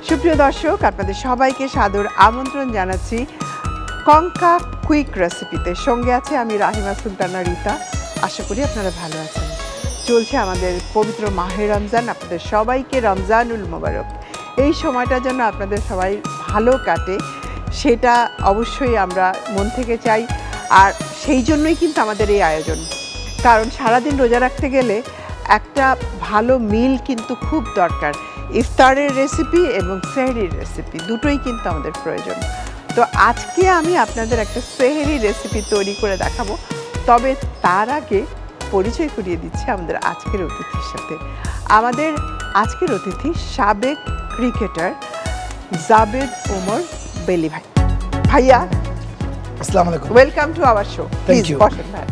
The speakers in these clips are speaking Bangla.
সুপ্রিয় দর্শক, আপনাদের সবাইকে সাদর আমন্ত্রণ জানাচ্ছি কঙ্কা কুইক রেসিপিতে। সঙ্গে আছে আমি রাহিমা সুলতানা রিতা। আশা করি আপনারা ভালো আছেন। চলছে আমাদের পবিত্র মাহে রমজান। আপনাদের সবাইকে রমজানুল মোবারক। এই সময়টা যেন আপনাদের সবাই ভালো কাটে, সেটা অবশ্যই আমরা মন থেকে চাই। আর সেই জন্যই কিন্তু আমাদের এই আয়োজন, কারণ সারাদিন রোজা রাখতে গেলে একটা ভালো মিল কিন্তু খুব দরকার। ইফতারের রেসিপি এবং সেহরির রেসিপি দুটোই কিন্তু আমাদের প্রয়োজন। তো আজকে আমি আপনাদের একটা সেহরি রেসিপি তৈরি করে দেখাবো। তবে তার আগে পরিচয় করিয়ে দিচ্ছি আমাদের আজকের অতিথির সাথে। আমাদের আজকের অতিথি সাবেক ক্রিকেটার জাবেদ ওমর বেলি ভাই। ভাইয়া, আসসালামু আলাইকুম। Welcome to our show. Please বসেন ভাই।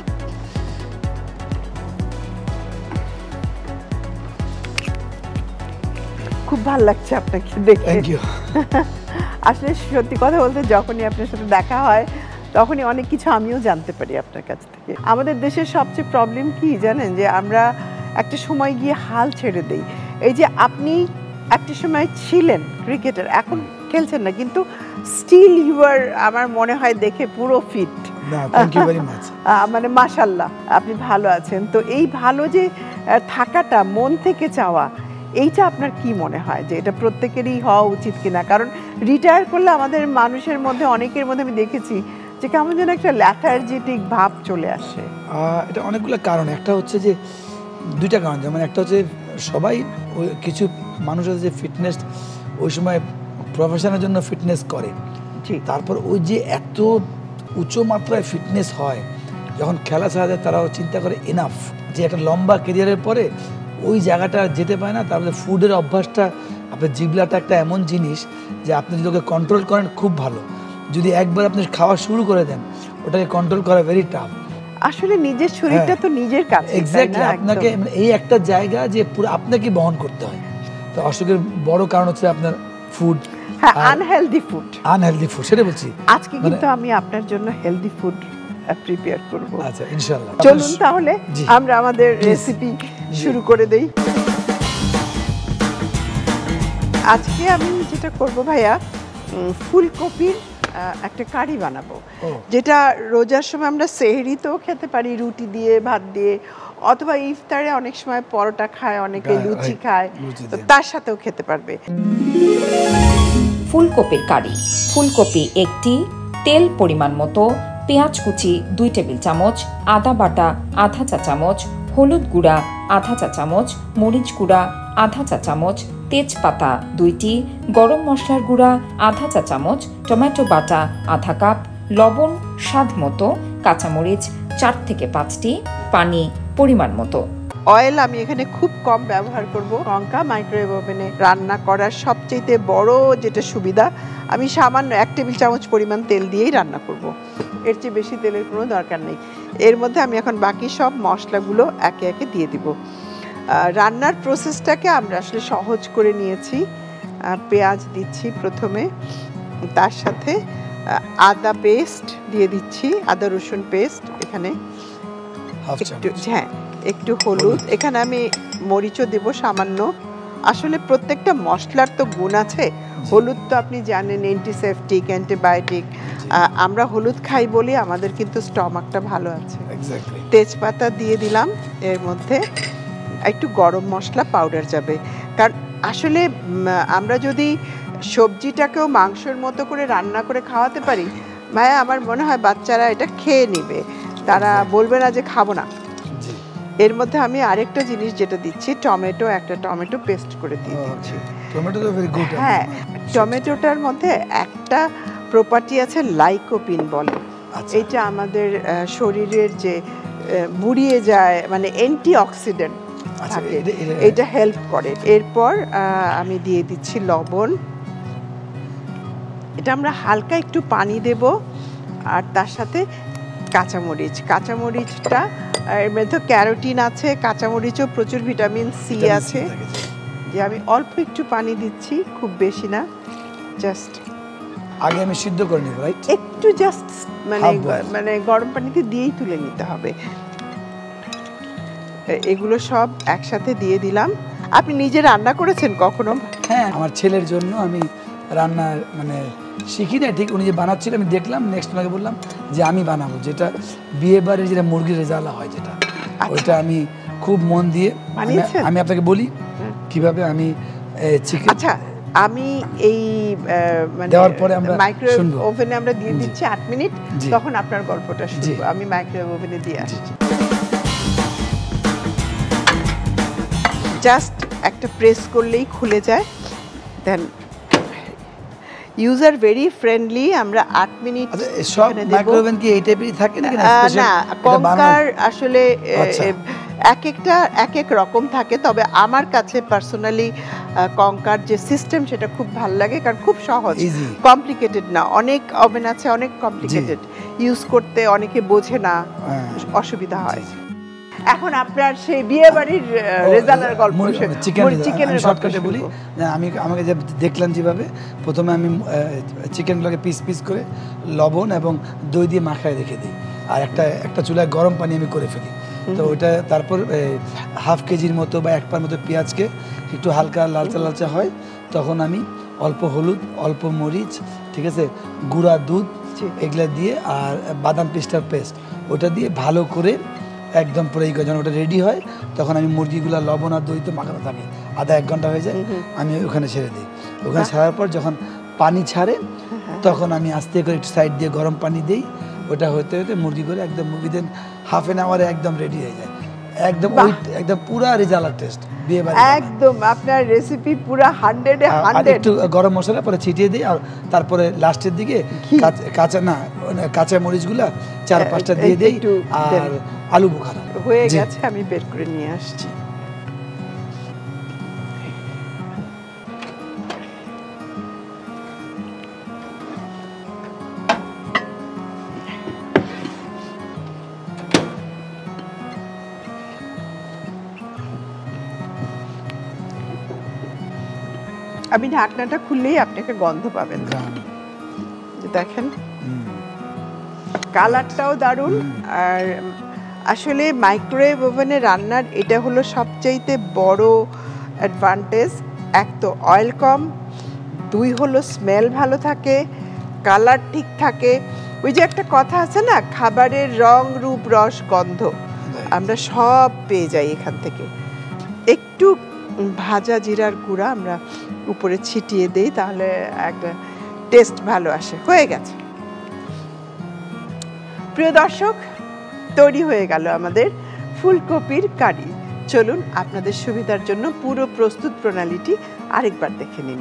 খুব ভালো লাগছে আপনাকে দেখে। Thank you. আসলে সত্যি কথা বলতে, যখনই আপনার সাথে দেখা হয় তখনই অনেক কিছু আমিও জানতে পারি আপনার কাছ থেকে। আমাদের দেশের সবচেয়ে প্রবলেম কি জানেন, যে আমরা একটা সময় গিয়ে হাল ছেড়ে দেই। এই যে আপনি একটা সময় ছিলেন ক্রিকেটার, এখন খেলছেন না, কিন্তু স্টিল ইউ আর, আমার মনে হয় দেখে পুরো fit. Thank you very much. মানে মাশাআল্লাহ, আপনি ভালো আছেন। তো এই ভালো যে থাকাটা, মন থেকে চাওয়া, এইটা আপনার কি মনে হয় যে এটা প্রত্যেকেরই হওয়া উচিত কিনা? কারণ রিটায়ার করলে আমাদের মানুষের মধ্যে, অনেকের মধ্যে আমি দেখেছি যে কেমন যেন একটা ল্যাথার্জিটিক ভাব চলে আসে। এটা অনেকগুলো কারণ। একটা হচ্ছে যে দুইটা কারণ, যেমন একটা হচ্ছে সবাই কিছু মানুষ আছে যে ফিটনেস ওই সময় প্রফেশনের জন্য ফিটনেস করে, তারপর ওই যে এত উচ্চ মাত্রায় ফিটনেস হয়, যখন খেলা ছাড়া যায় তারাও চিন্তা করে এনাফ, যে একটা লম্বা ক্যারিয়ারের পরে ওই জায়গাটা যেতে পারে না। তারপরে ফুডের অভ্যাসটা, আপনার জিভলাটা একটা এমন জিনিস যে আপনি যদি ওকে কন্ট্রোল করেন খুব ভালো, যদি একবার আপনি খাওয়া শুরু করে দেন ওটাকে কন্ট্রোল করা ভেরি টাফ। আসলে নিজের শরীরটা তো নিজের কাছে, এক্স্যাক্টলি। আপনাকে এই একটা জায়গা যে পুরো আপনাকে বহন করতে হয়। তো অসুখের বড় কারণ হচ্ছে আপনার food, unhealthy food. Unhealthy food, সেটা বলছি। আজকে কিন্তু আমি আপনার জন্য হেলদি ফুড প্রিপেয়ার করব। আচ্ছা, ইনশাআল্লাহ। চলুন তাহলে আমরা আমাদের রেসিপি শুরু করে দেই। আজকে আমি যেটা করব ভাইয়া, ফুলকপির একটা কারি বানাবো, যেটা রোজার সময় আমরা সেহরিতেও খেতে পারি, রুটি দিয়ে, ভাত দিয়ে, অথবা ইফতারে অনেক সময় পরোটা খায়, অনেকে লুচি খায়, তো তার সাথেও খেতে পারবে। ফুলকপির কারি। ফুলকপি একটি, তেল পরিমাণ মতো, পেঁয়াজ কুচি 2 টেবিল চামচ, আদা বাটা আধা চা চামচ, হলুদ গুঁড়া আধা চা চামচ, মরিচ গুঁড়া আধা চা চামচ, তেজপাতা 2টি, গরম মশলার গুঁড়া আধা চা চামচ, টমেটো বাটা আধা কাপ, লবণ স্বাদ মতো, কাঁচামরিচ 4 থেকে 5টি, পানি পরিমাণ মতো। অয়েল আমি এখানে খুব কম ব্যবহার করব। কঙ্কা মাইক্রোওয়েভ ওভেনে রান্না করার সবচেয়ে বড় যেটা সুবিধা, আমি সামান্য 1 টেবিল চামচ পরিমাণ তেল দিয়েই রান্না করব। এর চেয়ে বেশি তেলের কোনো দরকার নেই। এর মধ্যে আমি এখন বাকি সব মশলাগুলো একে একে দিয়ে দিব। রান্নার প্রসেসটাকে আমরা আসলে সহজ করে নিয়েছি। পেঁয়াজ দিচ্ছি প্রথমে, তার সাথে আদা পেস্ট দিয়ে দিচ্ছি, আদা রসুন পেস্ট এখানে একটু, হ্যাঁ একটু হলুদ, এখানে আমি মরিচও দেব সামান্য। আসলে প্রত্যেকটা মশলার তো গুণ আছে। হলুদ তো আপনি জানেন অ্যান্টিসেপটিক, অ্যান্টিবায়োটিক। আমরা হলুদ খাই বলি আমাদের কিন্তু স্টমাকটা ভালো আছে। তেজপাতা দিয়ে দিলাম, এর মধ্যে একটু গরম মশলা পাউডার যাবে। কারণ আসলে আমরা যদি সবজিটাকেও মাংসের মতো করে রান্না করে খাওয়াতে পারি ভাইয়া, আমার মনে হয় বাচ্চারা এটা খেয়ে নেবে, তারা বলবে না যে খাবো না। এর মধ্যে আমি আরেকটা জিনিস যেটা দিচ্ছি, টমেটো, একটা টমেটো পেস্ট করে দিয়ে দিচ্ছি। হ্যাঁ, টমেটোটার মধ্যে একটা প্রপার্টি আছে, লাইকোপিন বলে। এটা আমাদের শরীরের যে মুড়িয়ে যায়, মানে অ্যান্টিঅক্সিডেন্ট থাকে, এটা হেল্প করে। এরপর আমি দিয়ে দিচ্ছি লবণ। এটা আমরা হালকা একটু পানি দেব, আর তার সাথে কাঁচামরিচ। কাঁচামরিচটা এর মধ্যে ক্যারোটিন আছে, কাঁচামরিচও প্রচুর ভিটামিন সি আছে। যে আমি অল্প একটু পানি দিচ্ছি, খুব বেশি না, জাস্ট আগে আমি সিদ্ধ করে নিব, রাইট? একটু জাস্ট মানে গরম পানিতে দিয়েই তুলে নিতে হবে। এগুলো সব একসাথে দিয়ে দিলাম। আপনি নিজে রান্না করেছেন কখনো? হ্যাঁ, আমার ছেলের জন্য আমি রান্না মানে শিখি না ঠিক, উনি যে বানাচ্ছিল আমি দেখলাম, নেক্সট ওনাকে বললাম যে আমি বানাবো, যেটা বিয়ে বাড়ির যেটা মুরগির রেজালা হয় যেটা, ওইটা আমি খুব মন দিয়ে আমি আপনাকে বলি কিভাবে আমি চিকেন। আচ্ছা, আমি এই মানে দেওয়ার পরে আমরা মাইক্রোওয়েভ শুনবো। ওভেনে আমরা দিয়ে দিচ্ছি 8 মিনিট, তখন আপনার গল্পটা শুনবো। আমি মাইক্রোওয়েভ ওভেনে দিয়ে আসছি। জাস্ট একটা প্রেস করলেই খুলে যায়। Then user very friendly. আমরা 8 মিনিট সব মাইক্রোওভেন কি এই টাইপেরই থাকে নাকি না, কঙ্কার আসলে এক একটা এক এক রকম থাকে, তবে আমার কাছে পার্সোনালি কঙ্কার যে সিস্টেম সেটা খুব ভালো লাগে, কারণ খুব সহজ, কমপ্লিকেটেড না। অনেক ওভেন আছে অনেক কমপ্লিকেটেড, ইউজ করতে অনেকে বোঝে না, অসুবিধা হয়। এখন আপনার সেই বিয়ে বাড়ির রেজালার গল্প, চিকেনের শর্টকাটে বলি। আমাকে যে দেখলাম যেভাবে প্রথমে আমি চিকেনগুলোকে পিস পিস করে লবণ এবং দই দিয়ে মাখায় রেখে দিই, আর একটা চুলায় গরম পানি আমি করে ফেলি। তো ওইটা তারপর হাফ কেজির মতো বা 1 পার মতো পেঁয়াজকে একটু হালকা লালচা লালচা হয়, তখন আমি অল্প হলুদ, অল্প মরিচ, ঠিক আছে, গুঁড়া দুধ এগুলা দিয়ে, আর বাদাম পিস্তার পেস্ট ওটা দিয়ে ভালো করে একদম পুরো যখন ওটা রেডি হয়, তখন আমি মুরগিগুলো লবণ আর দই তো মাখানো থাকে, আধা 1 ঘন্টা হয়ে যায়, আমি ওখানে ছেড়ে দিই। ওখানে ছাড়ার পর যখন পানি ছাড়ে, তখন আমি আস্তে করে একটু সাইড দিয়ে গরম পানি দিই। ওটা হতে হতে মুরগিগুলো একদম উইদিন হাফ এন আওয়ারে একদম রেডি হয়ে যায়। একদম পুরা রেজালার টেস্ট বিয়ে বাড়ি একদম। আপনার রেসিপি পুরা 100-এ 100। একটু গরম মশলা পরে ছিটিয়ে দিই, আর তারপরে লাস্টের দিকে কাঁচা মরিচগুলা 4-5টা দিয়ে দিই, আর আলু বোখারা হয়ে গেছে। আমি বের করে নিয়ে আসছি। আমি ঢাকনাটা খুললেই আপনি একটা গন্ধ পাবেন, দেখেন কালারটাও দারুণ। আর আসলে মাইক্রোওয়েভ ওভেনে রান্নার এটা হলো সবচাইতে বড় অ্যাডভান্টেজ। এক তো অয়েল কম, 2 হলো স্মেল ভালো থাকে, কালার ঠিক থাকে। ওই যে একটা কথা আছে না, খাবারের রং রূপ রস গন্ধ আমরা সব পেয়ে যাই এখান থেকে। একটু ভাজা জিরার গুঁড়া আমরা উপরে ছিটিয়ে দেই, তাহলে একটা টেস্ট ভালো আসে। হয়ে গেছে। প্রিয় দর্শক, তৈরি হয়ে গেল আমাদের ফুলকপির কারি। চলুন আপনাদের সুবিধার জন্য পুরো প্রস্তুত প্রণালীটি আরেকবার দেখে নিন।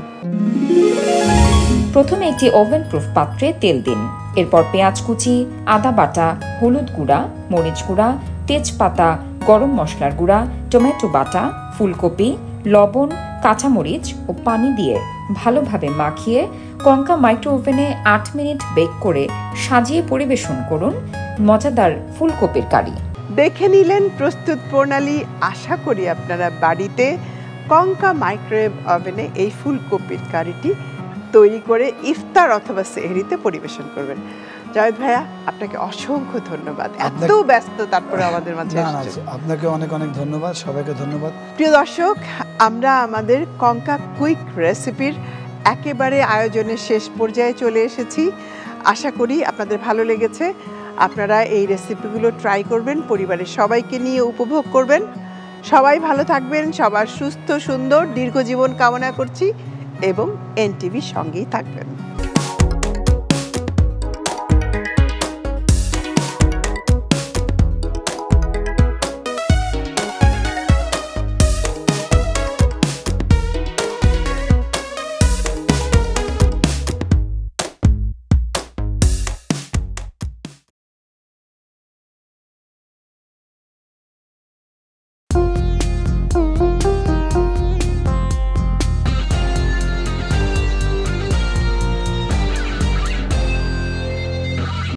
প্রথমে একটি ওভেন প্রুফ পাত্রে তেল দিন। এরপর পেঁয়াজ কুচি, আদা বাটা, হলুদ গুঁড়া, মরিচ গুঁড়া, তেজপাতা, গরম মশলার গুঁড়া, টমেটো বাটা, ফুলকপি, লবণ, কাঁচামরিচ ও পানি দিয়ে ভালোভাবে মাখিয়ে কঙ্কা মাইক্রো ওভেনে 8 মিনিট বেক করে সাজিয়ে পরিবেশন করুন মজাদার ফুলকপির কারি। দেখে নিলেন প্রস্তুত প্রণালী। আশা করি আপনারা বাড়িতে কঙ্কা মাইক্রোওয়েভ ওভেনে এই ফুলকপির কারিটি তৈরি করে ইফতার অথবা সেহরিতে পরিবেশন করবেন। জাভেদ ভাইয়া, আপনাকে অসংখ্য ধন্যবাদ। এত ব্যস্ত তারপরে আমাদের মাঝে এসেছেন। আপনাকে অনেক অনেক ধন্যবাদ, সবাইকে ধন্যবাদ। প্রিয় দর্শক, আমরা আমাদের কঙ্কা কুইক রেসিপির একেবারে আয়োজনের শেষ পর্যায়ে চলে এসেছি। আশা করি আপনাদের ভালো লেগেছে। আপনারা এই রেসিপিগুলো ট্রাই করবেন, পরিবারের সবাইকে নিয়ে উপভোগ করবেন। সবাই ভালো থাকবেন, সবার সুস্থ সুন্দর দীর্ঘ জীবন কামনা করছি এবং এনটিভির সঙ্গেই থাকবেন।